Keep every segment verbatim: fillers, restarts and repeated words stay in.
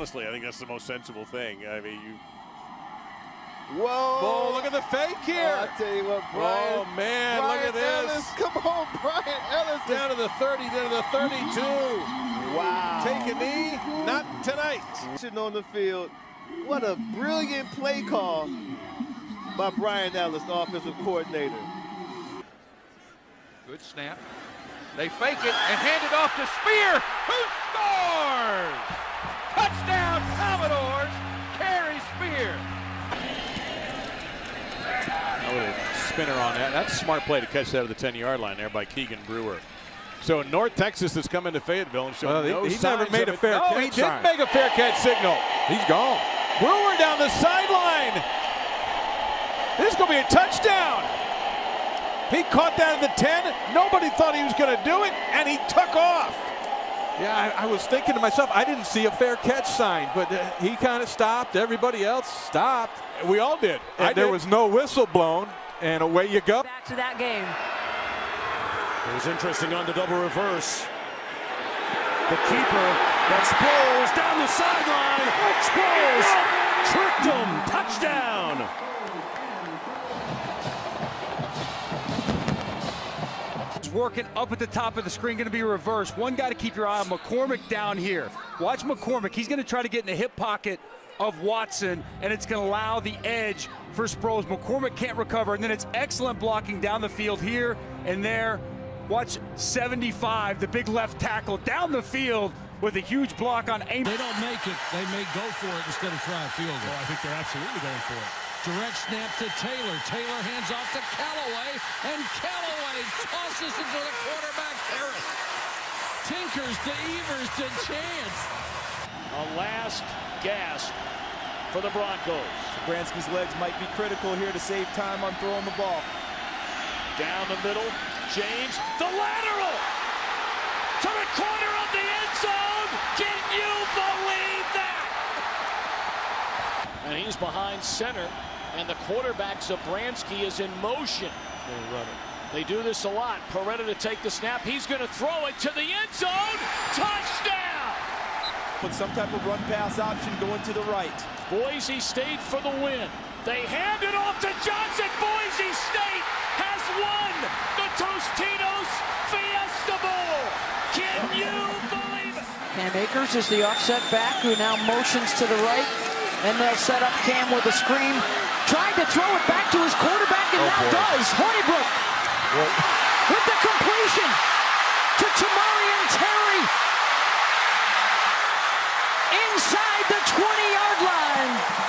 honestly, I think that's the most sensible thing. I mean, you. Whoa! Oh, look at the fake here! Oh, I tell you what, Brian. Oh man, Brian look at this! Ellis, come on, Brian Ellis! Down to the thirty, down to the thirty-two. Wow! Take a knee, not tonight. Sitting on the field, what a brilliant play call by Brian Ellis, the offensive coordinator. Good snap. They fake it and hand it off to Spear, who scores! Touchdown, Commodores! Carry Spear. Oh, a spinner on that. That's a smart play to catch that at the ten-yard line there by Keegan Brewer. So North Texas has come into Fayetteville and shown well, no he, he signs never made of a fair it. catch. No, he sign. did make a fair catch signal. He's gone. Brewer down the sideline. This is going to be a touchdown. He caught that at the ten. Nobody thought he was going to do it, and he took off. Yeah, I, I was thinking to myself, I didn't see a fair catch sign, but uh, he kind of stopped. Everybody else stopped. We all did. And I there did. was no whistle blown, and away you go. Back to that game. It was interesting on the double reverse. The keeper, that Sproles down the sideline. Sproles tricked him. Touchdown. Working up at the top of the screen, going to be reversed. One guy to keep your eye on, McCormick down here. Watch McCormick. He's going to try to get in the hip pocket of Watson, and it's going to allow the edge for Sproles. McCormick can't recover, and then it's excellent blocking down the field here and there. Watch seventy-five, the big left tackle down the field with a huge block on aim. They don't make it. They may go for it instead of try a field goal. Oh, I think they're absolutely going for it. Direct snap to Taylor. Taylor hands off to Callaway, and Callaway tosses it to the quarterback, Harris. Tinkers to Evers to Chance. A last gasp for the Broncos. Bransky's legs might be critical here to save time on throwing the ball. Down the middle, James, the lateral to the corner of the end zone. Can you believe that? And he's behind center, and the quarterback Zabransky is in motion. They run it. They do this a lot. Peretta to take the snap. He's going to throw it to the end zone. Touchdown! With some type of run pass option going to the right. Boise State for the win. They hand it off to Johnson. Boise State has won the Tostitos Fiesta Bowl. Can you believe it? Cam Akers is the offset back who now motions to the right. And they'll set up Cam with a screen. Tried to throw it back to his quarterback and oh, now boy. does. Honeybrook Well, with the completion to Tamarian Terry. Inside the twenty-yard line.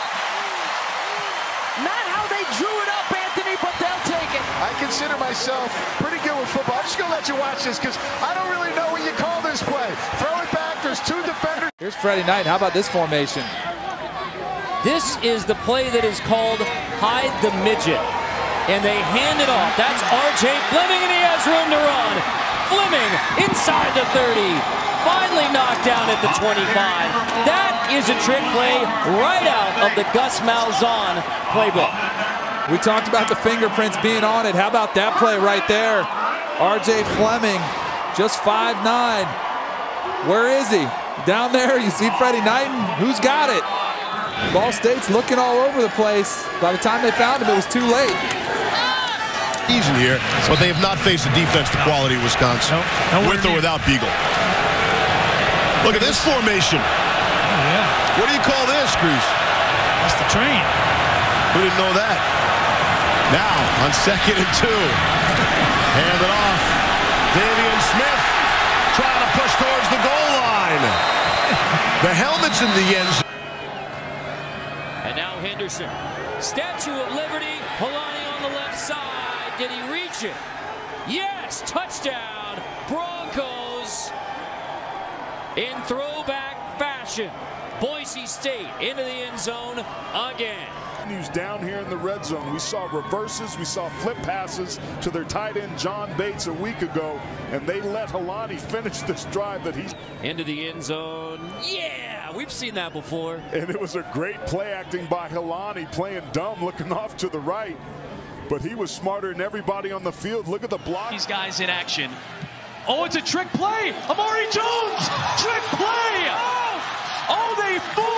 Not how they drew it up, Anthony, but they'll take it. I consider myself pretty good with football. I'm just going to let you watch this because I don't really know what you call this play. Throw it back. There's two defenders. Here's Freddie Knight. How about this formation? This is the play that is called hide the midget. And they hand it off. That's R J Fleming, and he has room to run. Fleming inside the thirty. Finally knocked down at the twenty-five. That is a trick play right out of the Gus Malzahn playbook. We talked about the fingerprints being on it. How about that play right there? R J Fleming, just five nine. Where is he? Down there, you see Freddie Knight. Who's got it? Ball State's looking all over the place. By the time they found him, it was too late. Easy here, but they have not faced a defense to quality Wisconsin, No, no, with or without Beagle. Look at this formation. Oh, yeah. What do you call this, Grease? That's the train. Who didn't know that? Now, on second and two. Hand it off. Davian Smith trying to push towards the goal line. The helmet's in the end zone. And now Henderson. Statue of Liberty. Polani on the left side. Did he reach it? Yes! Touchdown! Broncos in throwback fashion. Boise State into the end zone again. News down here in the red zone. We saw reverses, we saw flip passes to their tight end John Bates a week ago, and they let Helani finish this drive that he's into the end zone. Yeah, we've seen that before. And it was a great play acting by Helani, playing dumb, looking off to the right, but he was smarter than everybody on the field. Look at the block. These guys in action. Oh, it's a trick play. Amari Jones, trick play. Oh, they fooled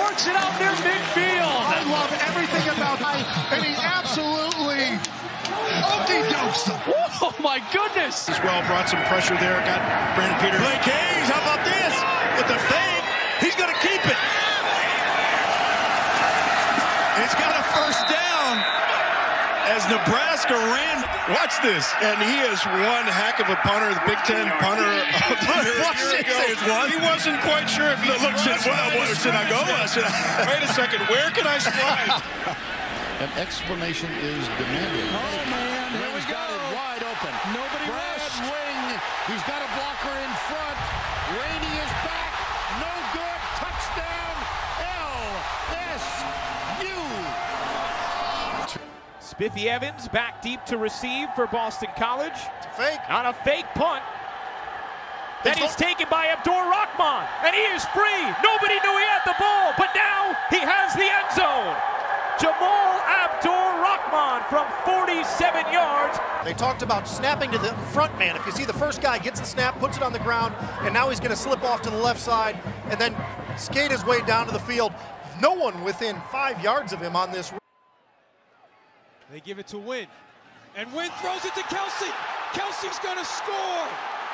works it out near midfield. I love everything about him, and he absolutely okey-dokes them. Oh, my goodness. As well, brought some pressure there. Got Brandon Peters. Blake Hayes, how about this? With the fake, he's going to keep it. He's got a first down as Nebraska ran. Watch this. And he is one heck of a punter, the Big Ten punter of the year. Watch this. He wasn't quite sure if he looked, should, well, well, should I go? Should I, wait a second, where can I slide? An explanation is demanded. Oh, man, here we go. Got it wide open. Nobody Brad rushed. Wing, he's got a blocker in front. Rainey is back. No good. Touchdown. L S U. Spiffy Evans back deep to receive for Boston College. It's a fake. On a fake punt. That is taken by Abdur Rahman, and he is free. Nobody knew he had the ball, but now he has the end zone. Jamal Abdur Rahman from forty-seven yards. They talked about snapping to the front man. If you see the first guy gets the snap, puts it on the ground, and now he's going to slip off to the left side and then skate his way down to the field. No one within five yards of him on this. They give it to Wynn. And Wynn throws it to Kelsey. Kelsey's going to score.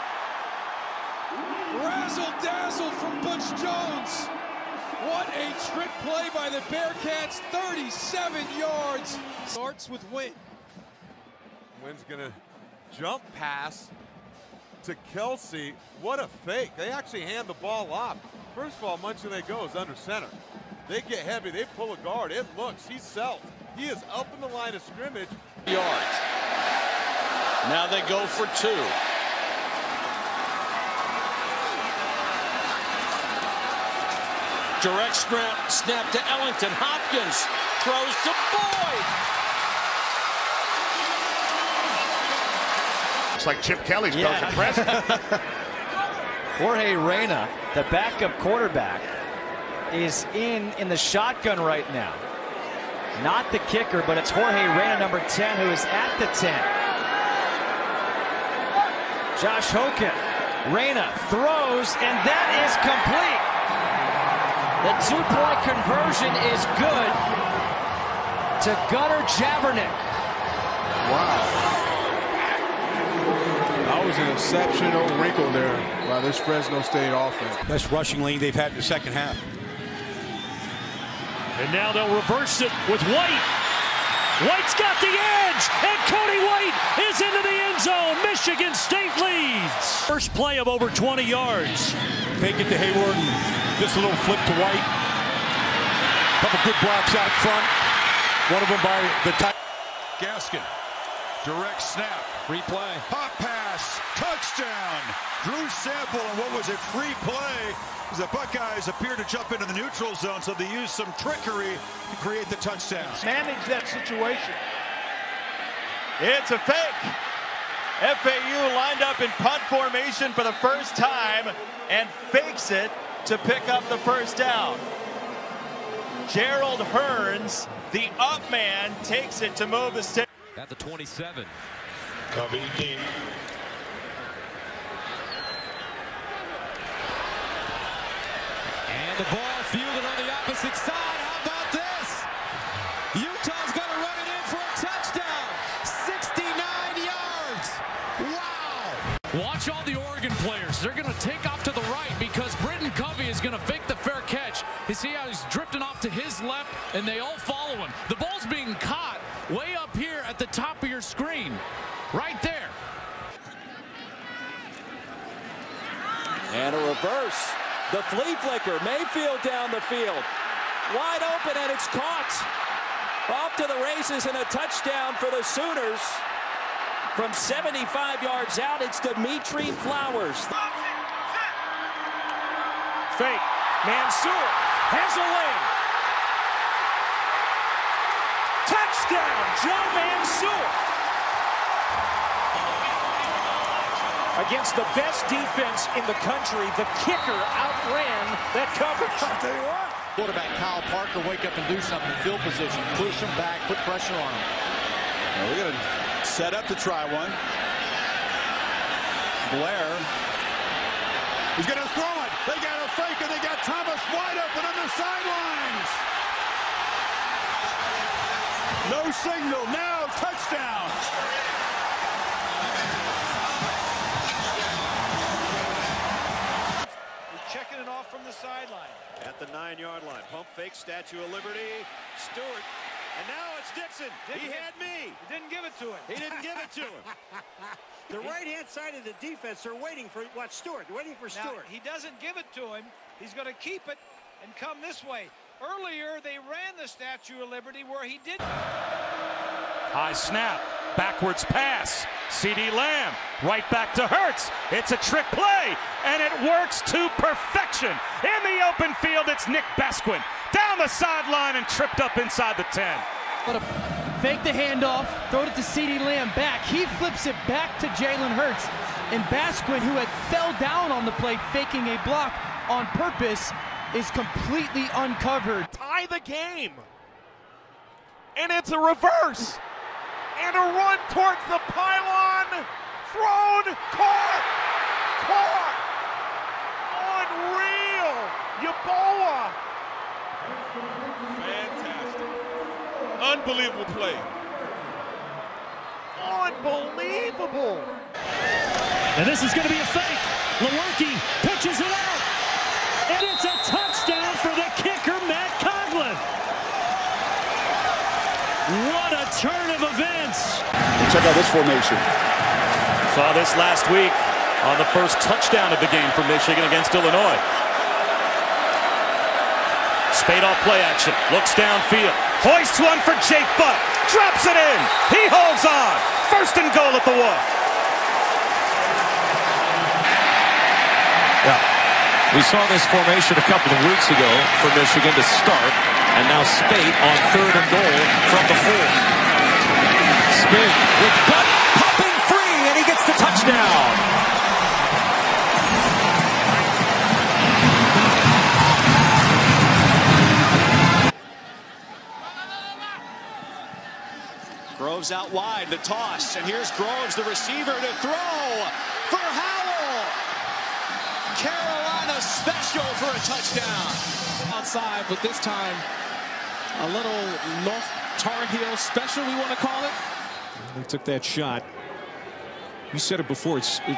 Razzle dazzle from Butch Jones. What a trick play by the Bearcats, thirty-seven yards. Starts with Wynn. Wynn's gonna jump pass to Kelsey. What a fake. They actually hand the ball off. First of all, much of they go is under center. They get heavy, they pull a guard. It looks, he's set. He is up in the line of scrimmage. Yards. Now they go for two. Direct snap, snap to Ellington. Hopkins throws to Boyd. Looks like Chip Kelly's Yeah. coach impressed. Jorge Reyna, the backup quarterback, is in in the shotgun right now. Not the kicker, but it's Jorge Reyna, number ten, who is at the ten. Josh Hoken. Reyna throws, and that is complete. The two-point conversion is good to Gunnar Javernick. Wow. That was an exceptional wrinkle there by this Fresno State offense. Best rushing lead they've had in the second half. And now they'll reverse it with White. White's got the edge, and Cody White is into the end zone. Michigan State leads. First play of over twenty yards. Fake it to Hayward, and just a little flip to White. Couple good blocks out front. One of them by the tight. Gaskin, direct snap. Replay. Pop pass, touchdown. Drew Sample, and what was a free play as the Buckeyes appear to jump into the neutral zone, so they use some trickery to create the touchdown. Manage that situation. It's a fake. F A U lined up in punt formation for the first time and fakes it to pick up the first down. Gerald Hearns, the up man, takes it to move the stick. At the twenty-seven. Covey deep. And the ball fielded on the opposite side. How about this? Utah's going to run it in for a touchdown. sixty-nine yards. Wow. Watch all the Oregon players. They're going to take off to the right because Britton Covey is going to fake the fair catch. You see how he's drifting off to his left, and they all follow him. The ball's being caught way up here at the top of your screen. Right there. And a reverse. The flea flicker. Mayfield down the field. Wide open, and it's caught. Off to the races, and a touchdown for the Sooners. From seventy-five yards out, it's Dimitri Flowers. Fake. Mansour has a lane. Touchdown, Joe Mansour. Against the best defense in the country, the kicker outran that coverage. I'll tell you what. Quarterback Kyle Parker wake up and do something in field position. Push him back, put pressure on him. Well, we're going to set up to try one. Blair. He's going to throw it. They got a fake, and they got Thomas wide open on the sideline. signal. Now touchdown. Checking it off from the sideline. At the nine-yard line. Pump fake, Statue of Liberty. Stewart. And now it's Dixon. Didn't he had me. He didn't give it to him. He didn't give it to him. The right-hand side of the defense, they're waiting for, watch Stewart, waiting for Now, Stewart. he doesn't give it to him. He's going to keep it and come this way. Earlier, they ran the Statue of Liberty where he did. High snap, backwards pass. CeeDee Lamb right back to Hurts. It's a trick play, and it works to perfection. In the open field, it's Nick Basquin down the sideline and tripped up inside the ten. Fake the handoff, throw it to CeeDee Lamb back. He flips it back to Jalen Hurts. And Basquin, who had fell down on the play, faking a block on purpose, is completely uncovered. Tie the game. And it's a reverse. And a run towards the pylon. Thrown, caught, caught. Unreal. Yeboah. Fantastic. Unbelievable play. Unbelievable. And this is going to be a fake. Lewerke pitches it out. And it's a touchdown for the kicker, Matt Conklin. What a turn of events. Check out this formation. Saw this last week on the first touchdown of the game for Michigan against Illinois. Spade off play action, looks downfield, hoists one for Jake Butt, drops it in, he holds on, first and goal at the one. Yeah, we saw this formation a couple of weeks ago for Michigan to start, and now Spade on third and goal from the four. Spade with Butt popping free, and he gets the touchdown. Groves out wide, the toss, and here's Groves, the receiver, to throw for Howell. Carolina special for a touchdown. Outside, but this time a little North Tar Heel special, we want to call it. They took that shot. You said it before. It's it,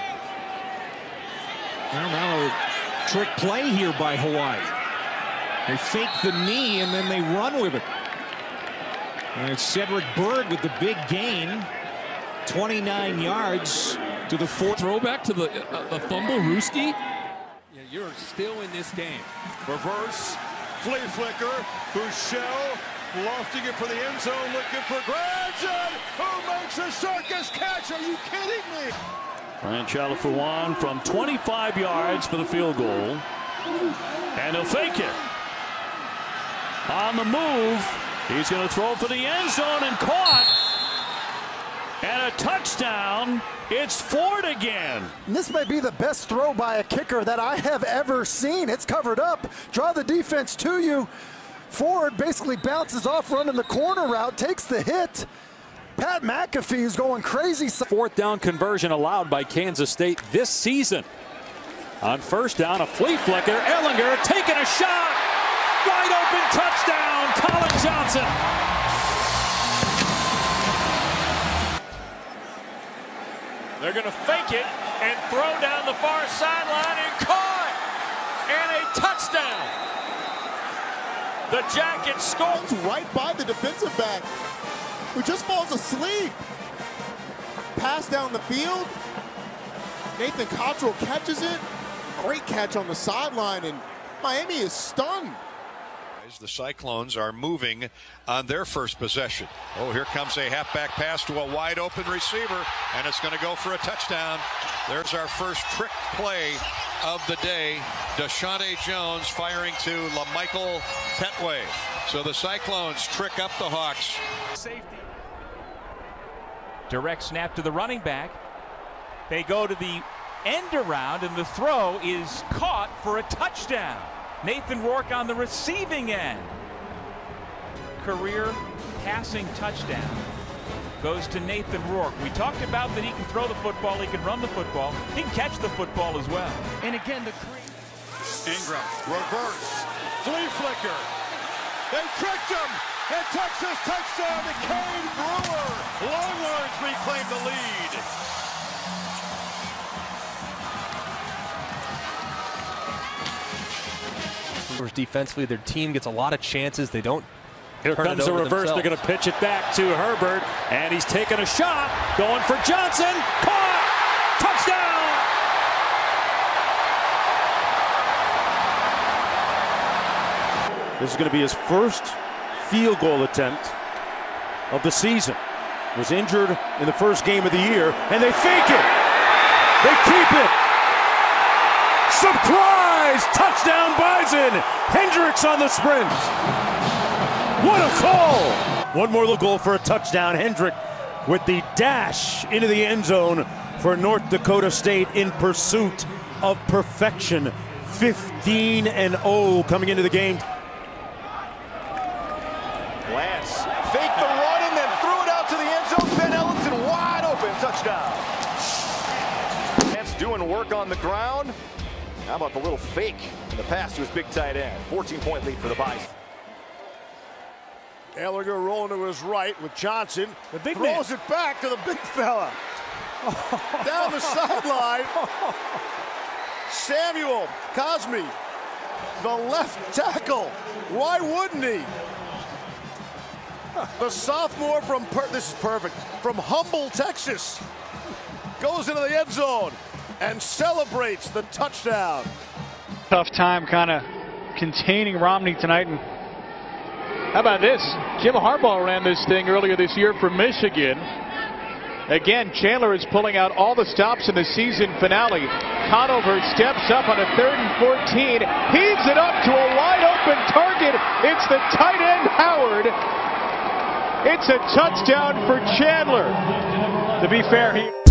well, now a trick play here by Hawaii. They fake the knee and then they run with it. And it's Cedric Byrd with the big gain. twenty-nine yards to the fourth. Throwback to the, uh, the fumble, Ruski. Yeah, you're still in this game. Reverse, flea flicker, Bouchel lofting it for the end zone, looking for Granson, who makes a circus catch. Are you kidding me? Ryan Chalafuan from twenty-five yards for the field goal. And he'll fake it. On the move. He's going to throw for the end zone and caught. And a touchdown. It's Ford again. And this may be the best throw by a kicker that I have ever seen. It's covered up. Draw the defense to you. Ford basically bounces off running the corner route, takes the hit. Pat McAfee is going crazy. Fourth down conversion allowed by Kansas State this season. On first down, a flea flicker. Ehlinger taking a shot. Wide open touchdown, Colin Johnson. They're going to fake it and throw down the far sideline and caught. And a touchdown. The Jackets scored right by the defensive back, who just falls asleep. Pass down the field. Nathan Cottrell catches it. Great catch on the sideline, and Miami is stunned. The Cyclones are moving on their first possession. Oh, here comes a halfback pass to a wide open receiver, and it's going to go for a touchdown. There's our first trick play of the day. Deshaunte Jones firing to LaMichael Petway. So the Cyclones trick up the Hawks. Safety. Direct snap to the running back. They go to the end around, and the throw is caught for a touchdown. Nathan Rourke on the receiving end. Career passing touchdown goes to Nathan Rourke. We talked about that he can throw the football, he can run the football, he can catch the football as well. And again, the Ingram, reverse, flea flicker. They tricked him. And Texas touchdown to Kane Brewer. Longhorns reclaim the lead. Defensively, their team gets a lot of chances. They don't. Here comes the reverse. They're going to pitch it back to Herbert, and he's taking a shot, going for Johnson. Caught! Touchdown! This is going to be his first field goal attempt of the season. Was injured in the first game of the year, and they fake it. They keep it. Surprise! Touchdown Bison! Hendricks on the sprint. What a call! One more little goal for a touchdown. Hendrick with the dash into the end zone for North Dakota State in pursuit of perfection. fifteen and oh coming into the game. Lance faked the run and then threw it out to the end zone. Ben Ellingson wide open. Touchdown. Lance doing work on the ground. How about the little fake in the pass to his big tight end? fourteen point lead for the Bison. Ehlinger rolling to his right with Johnson. The big throws man. it back to the big fella. Down the sideline. Samuel Cosme, the left tackle. Why wouldn't he? The sophomore from, per this is perfect, from Humble, Texas, goes into the end zone and celebrates the touchdown. Tough time kind of containing Romney tonight. And how about this? Jim Harbaugh ran this thing earlier this year for Michigan. Again, Chandler is pulling out all the stops in the season finale. Conover steps up on a third and fourteen, heaves it up to a wide open target. It's the tight end Howard. It's a touchdown for Chandler. To be fair, he